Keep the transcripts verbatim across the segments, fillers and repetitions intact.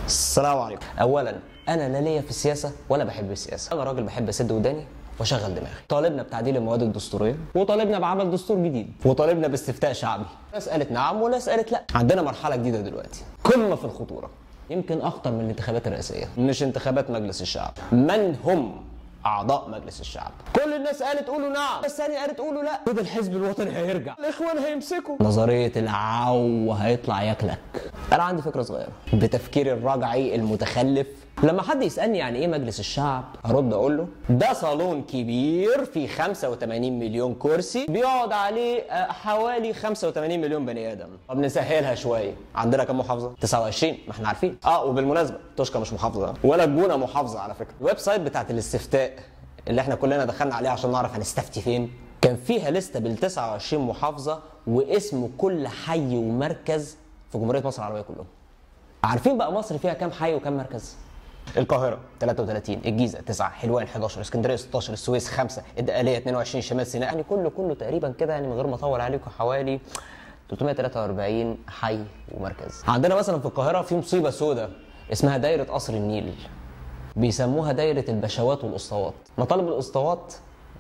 السلام عليكم. اولا انا لا ليا في السياسه ولا بحب السياسه، انا راجل بحب اسد وداني واشغل دماغي. طالبنا بتعديل المواد الدستوريه، وطالبنا بعمل دستور جديد، وطالبنا باستفتاء شعبي. ناس قالت نعم وناس قالت لا. عندنا مرحله جديده دلوقتي قمه في الخطوره، يمكن اخطر من الانتخابات الرئاسيه، مش انتخابات مجلس الشعب. من هم اعضاء مجلس الشعب؟ كل الناس قالت قولوا نعم، بس الثانيه قالت قولوا لا. كده الحزب الوطني هيرجع، الاخوان هيمسكوا، نظريه العو هيطلع ياكلك. انا عندي فكره صغيره بتفكير الرجعي المتخلف. لما حد يسالني يعني ايه مجلس الشعب، ارد اقول له ده صالون كبير فيه خمسة وثمانين مليون كرسي بيقعد عليه حوالي خمسة وثمانين مليون بني ادم. طب نسهلها شويه، عندنا كام محافظه؟ تسعة وعشرين، ما احنا عارفين. اه وبالمناسبه توشكا مش محافظه ولا الجونه محافظه على فكره. الويب سايت بتاعت الاستفتاء اللي احنا كلنا دخلنا عليه عشان نعرف هنستفتي فين، كان فيها لسته بال تسعة وعشرين محافظه واسم كل حي ومركز في جمهوريه مصر العربيه كلهم. عارفين بقى مصر فيها كام حي وكام مركز؟ القاهرة ثلاثة وثلاثين، الجيزة تسعة، حلوان حداشر، اسكندرية ستاشر، السويس خمسة، الدقهلية اثنين وعشرين، شمال سيناء، يعني كله كله تقريبا كده، يعني من غير ما اطول عليكم حوالي ثلاثمائة وثلاثة وأربعين حي ومركز. عندنا مثلا في القاهرة في مصيبة سوداء اسمها دايرة قصر النيل، بيسموها دايرة البشوات والاسطوات. مطالب الاسطوات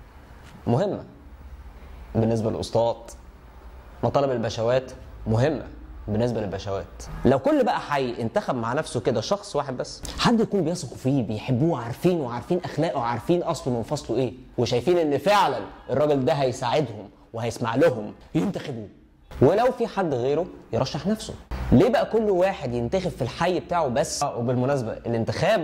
مهمة بالنسبة للاسطوات، مطالب البشوات مهمة بالنسبه للبشوات. لو كل بقى حي انتخب مع نفسه كده شخص واحد بس، حد يكون بيثقوا فيه، بيحبوه، عارفين وعارفين اخلاقه، عارفين اصله من فصله ايه، وشايفين ان فعلا الراجل ده هيساعدهم وهيسمع لهم، ينتخبوه. ولو في حد غيره يرشح نفسه. ليه بقى كل واحد ينتخب في الحي بتاعه بس؟ اه وبالمناسبه الانتخاب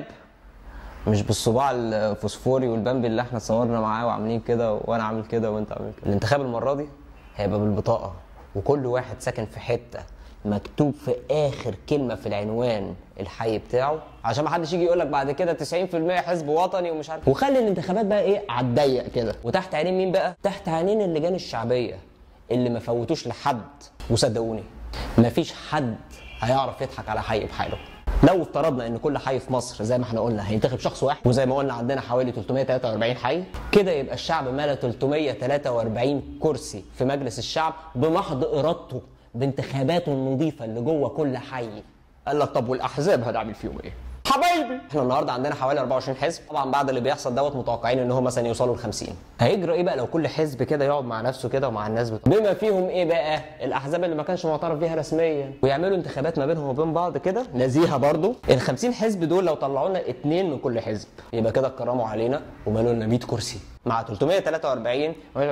مش بالصباع الفوسفوري والبامبي اللي احنا صورنا معاه وعاملين كده وانا عامل كده وانت عامل كده. الانتخاب المره دي هيبقى بالبطاقه، وكل واحد ساكن في حته مكتوب في اخر كلمه في العنوان الحي بتاعه، عشان ما حدش يجي يقول لك بعد كده تسعين في المية حزب وطني ومش عارف. وخلي الانتخابات بقى ايه على الضيق كده، وتحت عينين مين بقى؟ تحت عينين اللجان الشعبيه اللي ما فوتوش لحد. وصدقوني مفيش حد هيعرف يضحك على حي بحاله. لو افترضنا ان كل حي في مصر زي ما احنا قلنا هينتخب شخص واحد، وزي ما قلنا عندنا حوالي ثلاثمائة وثلاثة وأربعين حي، كده يبقى الشعب ملا ثلاثمائة وثلاثة وأربعين كرسي في مجلس الشعب بمحض ارادته، بانتخاباته النظيفه اللي جوه كل حي. قال لك طب والاحزاب هنعمل فيهم ايه؟ حبايبي احنا النهارده عندنا حوالي أربعة وعشرين حزب، طبعا بعد اللي بيحصل دوت متوقعين ان هم مثلا يوصلوا ل خمسين. هيجرى ايه بقى لو كل حزب كده يقعد مع نفسه كده ومع الناس بتوع بما فيهم ايه بقى؟ الاحزاب اللي ما كانش معترف بيها رسميا، ويعملوا انتخابات ما بينهم وبين بعض كده نزيهه برضو. ال خمسين حزب دول لو طلعوا لنا اثنين من كل حزب يبقى كده اتكرموا علينا ومالوا لنا مية كرسي مع ثلاثمائة وثلاثة وأربعين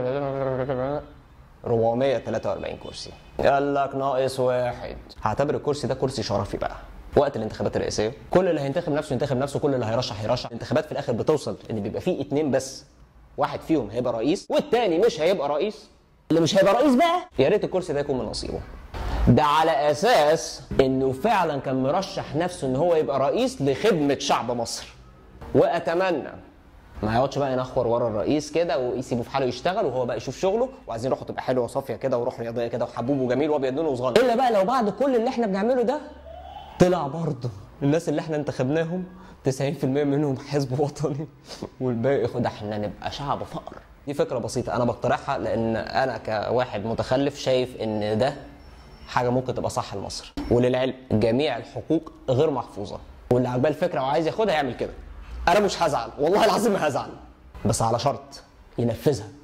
أربعمائة وثلاثة وأربعين كرسي. قال لك ناقص واحد. هعتبر الكرسي ده كرسي شرفي بقى وقت الانتخابات الرئاسيه. كل اللي هينتخب نفسه ينتخب نفسه، كل اللي هيرشح يرشح. الانتخابات في الاخر بتوصل ان بيبقى فيه اتنين بس، واحد فيهم هيبقى رئيس والتاني مش هيبقى رئيس. اللي مش هيبقى رئيس بقى يا ريت الكرسي ده يكون من نصيبه. ده على اساس انه فعلا كان مرشح نفسه ان هو يبقى رئيس لخدمه شعب مصر. واتمنى ما يقعدش بقى ينخور ورا الرئيس كده ويسيبه في حاله يشتغل وهو بقى يشوف شغله، وعايزين روحه تبقى حلوه وصافيه كده وروح رياضيه كده وحبوب وجميل وابيض لونه وصغنن. الا بقى لو بعد كل اللي احنا بنعمله ده طلع برضه الناس اللي احنا انتخبناهم تسعين في المية منهم حزب وطني والباقي خد احنا نبقى شعب فقر. دي فكره بسيطه انا بقترحها لان انا كواحد متخلف شايف ان ده حاجه ممكن تبقى صح لمصر. وللعلم جميع الحقوق غير محفوظه، واللي عجباه الفكره وعايز ياخدها يعمل كده. انا مش هزعل والله العظيم ما هزعل، بس على شرط ينفذها.